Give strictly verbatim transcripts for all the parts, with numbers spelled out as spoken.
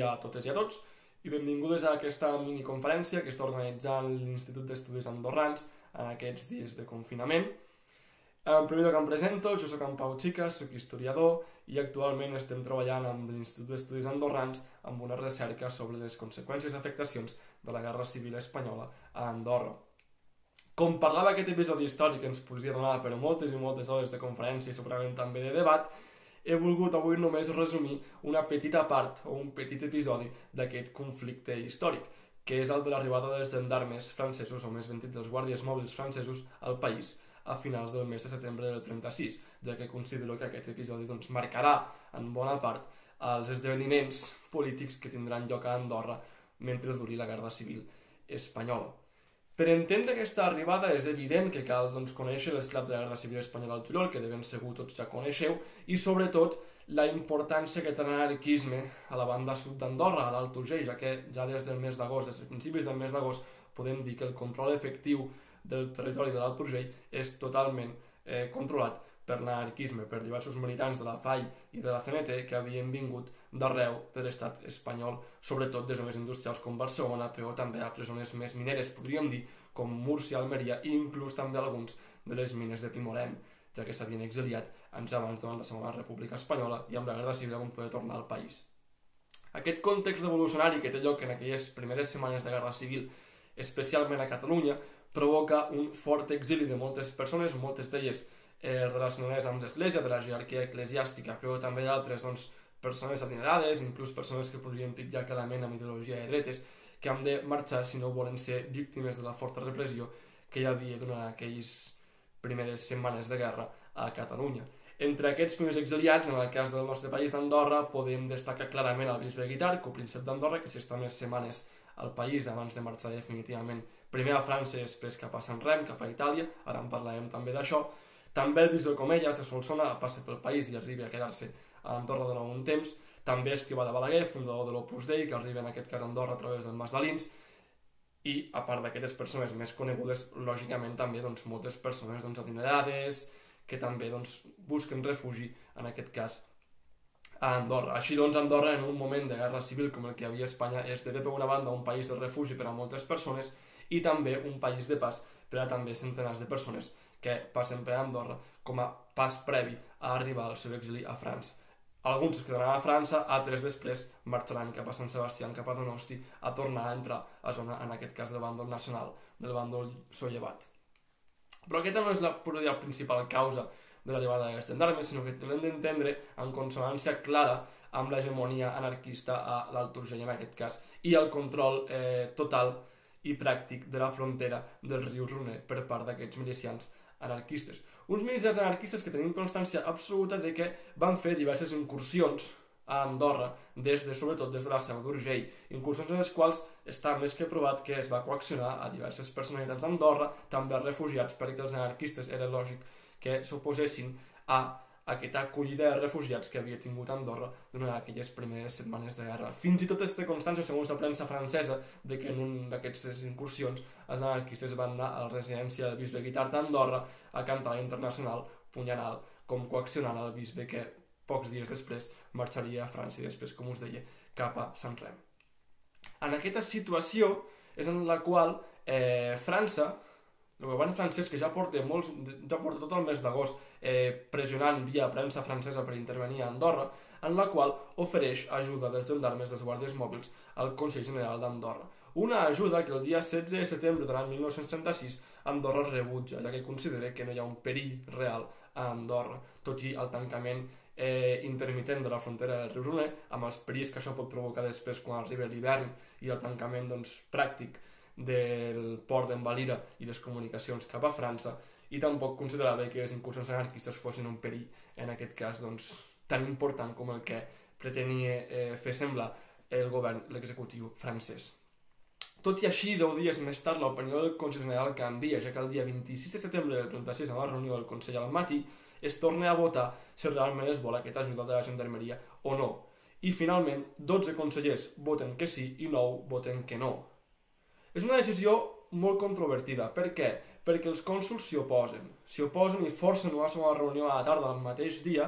dia a totes i a tots i benvingudes a aquesta miniconferència que està organitzant l'Institut d'Estudis Andorrans en aquests dies de confinament. En primer lloc em presento, jo soc en Pau Xica, soc historiador i actualment estem treballant amb l'Institut d'Estudis Andorrans amb una recerca sobre les conseqüències i afectacions de la Guerra Civil Espanyola a Andorra. Com parlava aquest episodi històric ens podria donar per moltes i moltes hores de conferència i segurament també de debat, he volgut avui només resumir una petita part o un petit episodi d'aquest conflicte històric, que és el de l'arribada dels gendarmes francesos, o més ben dit dels guàrdies mòbils francesos, al país a finals del mes de setembre del trenta-sis, ja que considero que aquest episodi doncs, marcarà en bona part els esdeveniments polítics que tindran lloc a Andorra mentre duri la Guerra Civil Espanyola. Per entendre aquesta arribada és evident que cal doncs, conèixer l'esclat de la Guerra Civil Espanyola al juliol, que de ben segur tots ja coneixeu, i sobretot la importància que té l'anarquisme a la banda sud d'Andorra, a l'Alt Urgell, ja que ja des del mes d'agost, des dels principis del mes d'agost, podem dir que el control efectiu del territori de l'Alt Urgell és totalment eh, controlat per l'anarquisme, per diversos militants de la F A I i de la C N T que havien vingut d'arreu de l'estat espanyol, sobretot de zones industrials com Barcelona, però també altres zones més mineres, podríem dir, com Múrcia, Almeria i inclús també alguns de les mines de Pimorent, ja que s'havien exiliat anys abans durant la Segona República Espanyola i amb la Guerra Civil van poder tornar al país. Aquest context revolucionari que té lloc en aquelles primeres setmanes de Guerra Civil, especialment a Catalunya, provoca un fort exili de moltes persones, moltes d'elles eh, relacionades amb l'Església, de la jerarquia eclesiàstica, però també d'altres doncs, persones adinerades, inclús persones que podrien titllar clarament amb ideologia de dretes, que han de marxar si no volen ser víctimes de la forta repressió que hi havia durant aquelles primeres setmanes de guerra a Catalunya. Entre aquests primers exiliats, en el cas del nostre país d'Andorra, podem destacar clarament el bisbe Guitart, copríncep d'Andorra, que s'hi està més setmanes al país abans de marxar definitivament primer a França i després cap a Sant Rem, cap a Itàlia, ara en parlarem també d'això. També el bisbe Comelles de Solsona passa pel país i arriba a quedar-se a Andorra durant un temps. També Escrivà de Balaguer, fundador de l'Opus Dei, que arriba en aquest cas a Andorra a través del Mas d'Alins. I a part d'aquestes persones més conegudes, lògicament també doncs, moltes persones doncs, adinerades que també doncs, busquen refugi, en aquest cas, a Andorra. Així doncs, Andorra, en un moment de guerra civil com el que hi havia a Espanya, esdevé per una banda un país de refugi per a moltes persones i també un país de pas per a també centenars de persones que passen per Andorra com a pas previ a arribar al seu exili a França. Alguns es quedaran a França, altres després marxaran cap a Sant Sebastià, cap a Donosti, a tornar a entrar a zona, en aquest cas, del bàndol nacional, del bàndol sollevat. Però aquesta no és la, la principal causa de l'arribada d'aquests gendarmes, sinó que l'hem d'entendre en consonància clara amb l'hegemonia anarquista a l'Alt Urgell, en aquest cas, i el control eh, total i pràctic de la frontera del riu Runer per part d'aquests milicians anarquistes. Uns milicians anarquistes que tenim constància absoluta de que van fer diverses incursions a Andorra, des de, sobretot des de la Seu d'Urgell, incursions en les quals està més que provat que es va coaccionar a diverses personalitats d'Andorra, també a refugiats, perquè els anarquistes era lògic que s'oposessin a aquesta acollida de refugiats que havia tingut Andorra durant aquelles primeres setmanes de guerra. Fins i tot es té constància, segons la premsa francesa, de que en un d'aquestes incursions els anarquistes van anar a la residència del bisbe Guitart d'Andorra a cantar internacional Punyanal, com coaccionant el bisbe que pocs dies després marxaria a França i després, com us deia, cap a Sant Rem. En aquesta situació és en la qual eh, França, el govern francès, que ja porta, molts, ja porta tot el mes d'agost eh, pressionant via premsa francesa per intervenir a Andorra, en la qual ofereix ajuda dels gendarmes dels guàrdies mòbils al Consell General d'Andorra. Una ajuda que el dia setze de setembre de l'any mil nou-cents trenta-sis Andorra rebutja, ja que considera que no hi ha un perill real a Andorra, tot i el tancament eh, intermitent de la frontera del riu Runer, amb els perills que això pot provocar després quan arriba l'hivern i el tancament doncs, pràctic del port d'en Valira i les comunicacions cap a França, i tampoc considerava que les incursions anarquistes fossin un perill, en aquest cas, doncs, tan important com el que pretenia eh, fer semblar el govern, l'executiu francès. Tot i així, deu dies més tard, l'opinió del Consell General canvia, ja que el dia vint-i-sis de setembre del trenta-sis, a la reunió del Consell al matí, es torna a votar si realment es vol aquesta ajuda de la gendarmeria o no. I finalment, dotze consellers voten que sí i nou voten que no. És una decisió molt controvertida. Per què? Perquè els cònsols s'hi oposen. S'hi oposen i forcen una segona reunió a la tarda del mateix dia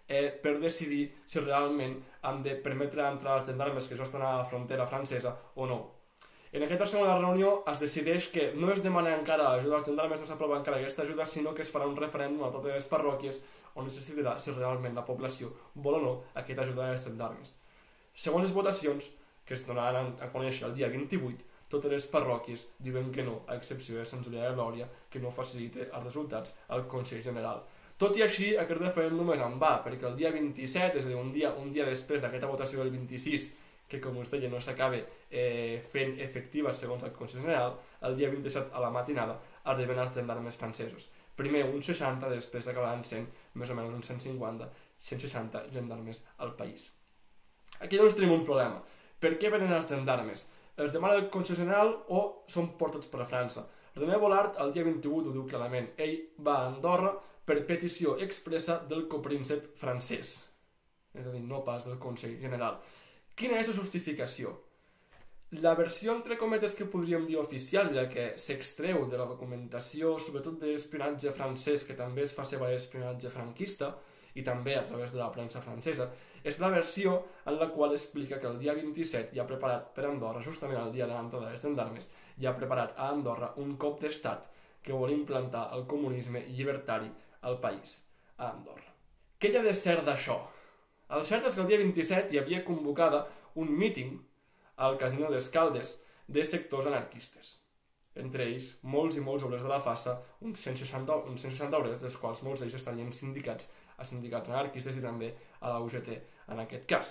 eh, per decidir si realment han de permetre entrar els gendarmes que ja estan a la frontera francesa o no. En aquesta segona reunió es decideix que no es demana encara ajuda als gendarmes, no s'aprova encara aquesta ajuda, sinó que es farà un referèndum a totes les parròquies on es decidirà si realment la població vol o no aquesta ajuda als gendarmes. Segons les votacions, que es donaran a conèixer el dia vint-i-vuit, totes les parròquies diuen que no, a excepció de Sant Julià de Lòria, que no facilita els resultats al Consell General. Tot i així, aquest referèndum és en va, perquè el dia vint-i-set, és a dir, un dia, un dia després d'aquesta votació del vint-i-sis, que com us deia no s'acaba eh, fent efectiva segons el Consell General, el dia vint-i-set a la matinada arriben els gendarmes francesos. Primer uns seixanta, després acabaran sent més o menys uns cent cinquanta, cent seixanta gendarmes al país. Aquí doncs tenim un problema. Per què venen els gendarmes? Els demana el Consell General o són portats per a França? René Bolart el dia vint-i-vuit ho diu clarament. Ell va a Andorra per petició expressa del copríncep francès, és a dir, no pas del Consell General. Quina és la justificació? La versió entre cometes que podríem dir oficial, la que s'extreu de la documentació, sobretot d'espionatge francès, que també es fa seva espionatge franquista, i també a través de la premsa francesa, és la versió en la qual explica que el dia vint-i-set hi ha preparat per Andorra, justament el dia de l'entrada dels gendarmes, hi ha preparat a Andorra un cop d'estat que vol implantar el comunisme llibertari al país, a Andorra. Què hi ha de cert d'això? El cert és que el dia vint-i-set hi havia convocada un míting al Casino d'Escaldes de sectors anarquistes. Entre ells, molts i molts obrers de la Fassa, uns cent seixanta, uns cent seixanta obrers, dels quals molts d'ells estarien sindicats a sindicats anarquistes i també a la U G T en aquest cas.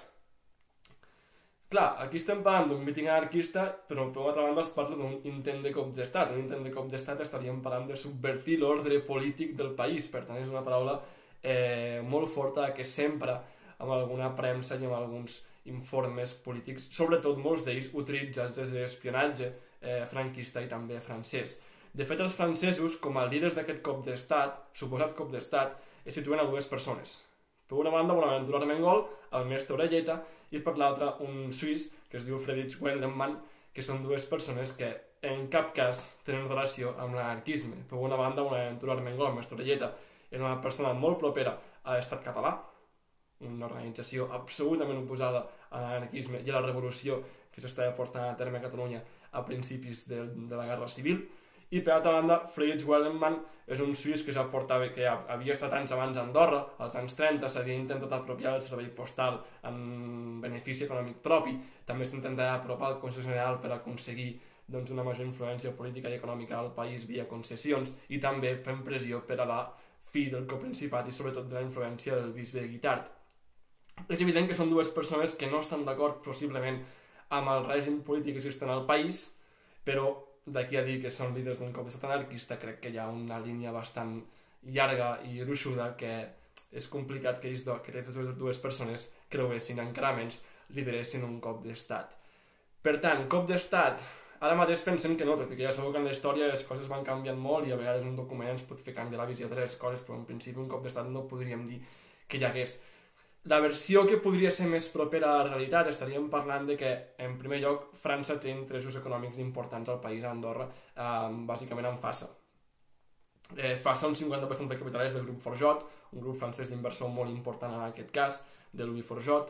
Clar, aquí estem parlant d'un míting anarquista, però per una altra banda es parla d'un intent de cop d'estat. Un intent de cop d'estat estaríem parlant de subvertir l'ordre polític del país, per tant és una paraula eh, molt forta que sempre amb alguna premsa i amb alguns informes polítics, sobretot molts d'ells utilitzats des de l'espionatge eh, franquista i també francès. De fet, els francesos, com a líders d'aquest cop d'estat, suposat cop d'estat, es situen a dues persones. Per una banda, Bonaventura Armengol, el mestre Orelleta, i per l'altra, un suís que es diu Friedrich Wellenmann, que són dues persones que en cap cas tenen relació amb l'anarquisme. Per una banda, Bonaventura Armengol, el mestre Orelleta, era una persona molt propera a l'estat català, una organització absolutament oposada a l'anarquisme i a la revolució que s'estava portant a terme a Catalunya a principis de, de la Guerra Civil. I per altra banda, Friedrich Wellenmann és un suís que ja portava, que ja havia estat anys abans a Andorra, als anys trenta s'havia intentat apropiar el servei postal en benefici econòmic propi, també s'intentava apropar al Consell General per aconseguir doncs, una major influència política i econòmica al país via concessions i també fent pressió per a la fi del coprincipat i sobretot de la influència del bisbe de Guitart. És evident que són dues persones que no estan d'acord possiblement amb el règim polític existent al país, però d'aquí a dir que són líders d'un cop d'estat anarquista crec que hi ha una línia bastant llarga i gruixuda que és complicat que aquestes dues persones creuessin, encara menys lideressin un cop d'estat. Per tant, cop d'estat, ara mateix pensem que no, tot i que ja sabeu que en la història les coses van canviant molt i a vegades un document ens pot fer canviar la visió de les coses, però en principi un cop d'estat no podríem dir que hi hagués. La versió que podria ser més propera a la realitat estaríem parlant de que, en primer lloc, França té interessos econòmics importants al país, a Andorra, eh, bàsicament en Fassa. Eh, Fassa, un cinquanta per cent de capital és del grup Forjot, un grup francès d'inversor molt important en aquest cas, de Louis Forjot,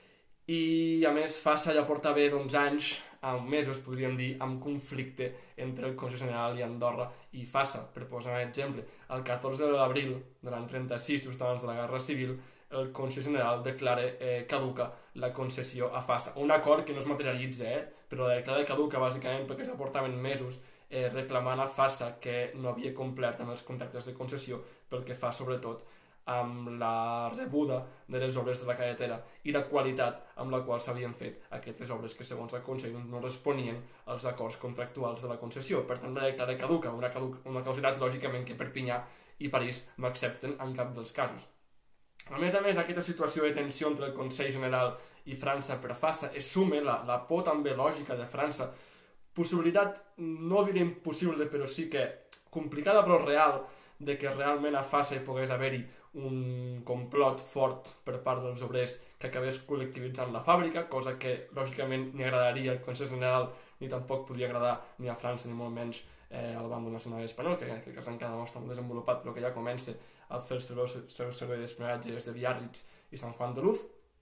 i a més Fassa ja porta bé doncs, anys, amb mesos podríem dir, amb conflicte entre el Consell General i Andorra i Fassa. Per posar un exemple, el catorze d'abril de l'any trenta-sis, just abans de la Guerra Civil, el Consell General declara eh, caduca la concessió a Fassa. Un acord que no es materialitza, eh? però la declara caduca bàsicament perquè ja portaven mesos eh, reclamant a Fassa que no havia complert amb els contractes de concessió pel que fa sobretot amb la rebuda de les obres de la carretera i la qualitat amb la qual s'havien fet aquestes obres que segons el Consell no responien als acords contractuals de la concessió. Per tant, la declara caduca, una, caduc una causalitat lògicament que Perpinyà i París no accepten en cap dels casos. A més a més, aquesta situació de tensió entre el Consell General i França per Fassa es sume la, la por també lògica de França, possibilitat, no diré impossible, però sí que complicada però real, de que realment a Fassa hi pogués haver-hi un complot fort per part dels obrers que acabés col·lectivitzant la fàbrica, cosa que lògicament ni agradaria al Consell General ni tampoc podria agradar ni a França ni molt menys eh, al bàndol nacional espanyol, que en aquest cas encara no està molt desenvolupat però que ja comença a fer el seu, seu servei d'espionatge des de Biarritz i Sant Juan de Luz.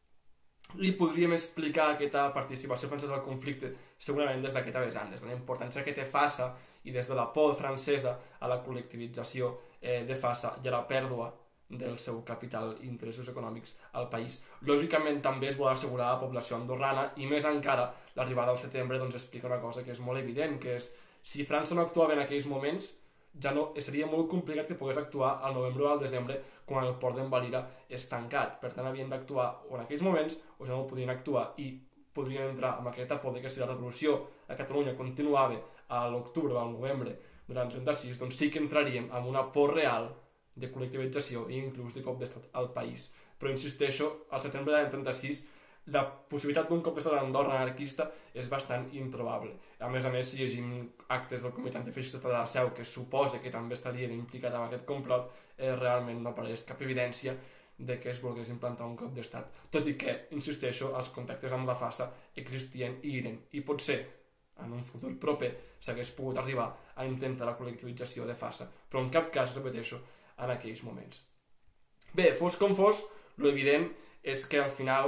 Li podríem explicar aquesta participació francesa al conflicte segurament des d'aquesta vessant, des de la importància que té Fassa i des de la por francesa a la col·lectivització eh, de Fassa i a la pèrdua del seu capital i interessos econòmics al país. Lògicament també es vol assegurar a la població andorrana i més encara l'arribada al setembre doncs, explica una cosa que és molt evident, que és si França no actuava en aquells moments ja no, seria molt complicat que pogués actuar al novembre o al desembre quan el port d'en Valira és tancat. Per tant, havien d'actuar o en aquells moments o ja no podien actuar i podrien entrar amb aquesta por que si la revolució a Catalunya continuava a l'octubre o al novembre de l'any trenta-sis, doncs sí que entraríem amb una por real de col·lectivització i inclús de cop d'estat al país. Però insisteixo, al setembre de l'any trenta-sis la possibilitat d'un cop d'estat a Andorra anarquista és bastant improbable. A més a més, si llegim actes del comitè antifeixista de la Seu, que suposa que també estarien implicats en aquest complot, eh, realment no apareix cap evidència de que es volgués implantar un cop d'estat. Tot i que, insisteixo, els contactes amb la Fassa existien i eren. I potser, en un futur proper, s'hagués pogut arribar a intentar la col·lectivització de Fassa, però en cap cas, repeteixo, en aquells moments. Bé, fos com fos, l'evident és que al final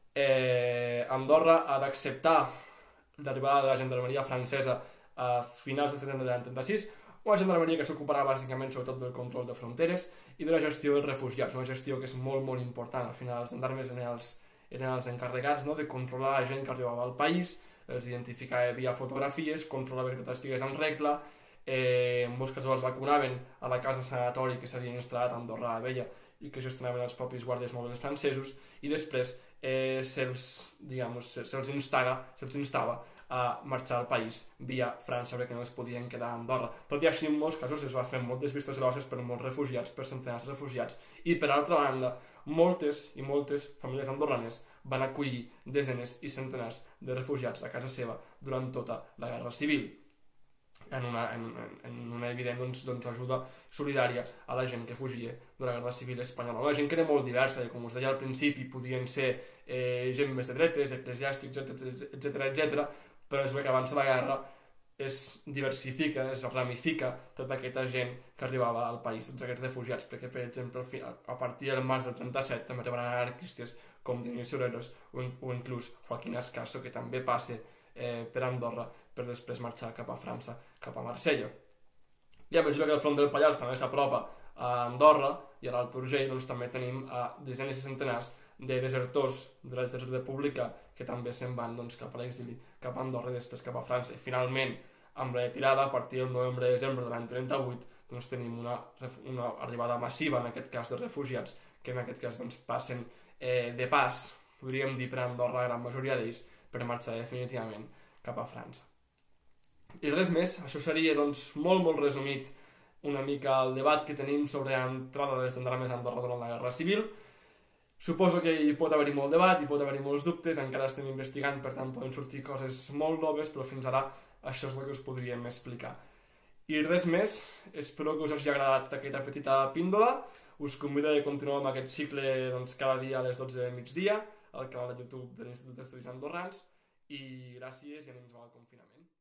eh, Andorra ha d'acceptar l'arribada de la gendarmeria francesa a finals de setembre de l'any trenta-sis, una gendarmeria que s'ocuparà bàsicament sobretot del control de fronteres i de la gestió dels refugiats, una gestió que és molt molt important. Al final els gendarmes eren els, eren els encarregats, no?, de controlar la gent que arribava al país, els identificava via fotografies, controlar que tot estigués en regla, eh, en molts casos els vacunaven a la casa sanatori que s'havien instal·lat a Andorra la Vella i que gestionaven els propis guàrdies mòbils francesos, i després eh, se'ls, diguem, se'ls instava, se'ls instava a marxar al país via França perquè no es podien quedar a Andorra. Tot i així, en molts casos es va fer moltes vistes grosses per molts refugiats, per centenars de refugiats, i per altra banda, moltes i moltes famílies andorranes van acollir desenes i centenars de refugiats a casa seva durant tota la Guerra Civil, en una, en, en una evident doncs, doncs, ajuda solidària a la gent que fugia de la Guerra Civil espanyola. Una gent que era molt diversa, i com us deia al principi, podien ser eh, gent més de dretes, eclesiàstics, etcètera, etcètera, però és que abans de la guerra es diversifica, es ramifica tota aquesta gent que arribava al país, tots aquests refugiats, perquè, per exemple, a partir del març del trenta-set també arribaran anarquistes com Dionisio Oreros o, o inclús Joaquín Ascaso, que també passa eh, per Andorra per després marxar cap a França, cap a Marsella. I a mesura que el front del Pallars també s'apropa a Andorra i a l'Alt Urgell, doncs també tenim a desenes i centenars de desertors de l'exèrcit republicà que també se'n van doncs, cap a l'exili, cap a Andorra i després cap a França. I finalment, amb la retirada, a partir del novembre-desembre de l'any trenta-vuit, doncs tenim una, una arribada massiva, en aquest cas, de refugiats, que en aquest cas doncs, passen eh, de pas, podríem dir, per Andorra, la gran majoria d'ells, per marxar definitivament cap a França. I res més, això seria doncs, molt molt resumit una mica el debat que tenim sobre l'entrada de les gendarmes a Andorra durant la Guerra Civil. Suposo que hi pot haver-hi molt debat, hi pot haver-hi molts dubtes, encara estem investigant, per tant poden sortir coses molt noves, però fins ara això és el que us podríem explicar. I res més, espero que us hagi agradat aquesta petita píndola. Us convido a continuar amb aquest cicle doncs, cada dia a les dotze del migdia al canal de YouTube de l'Institut d'Estudis Andorrans, i gràcies i anem al confinament.